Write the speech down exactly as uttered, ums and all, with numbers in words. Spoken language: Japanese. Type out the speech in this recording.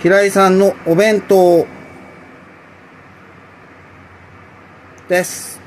平井さんのお弁当です。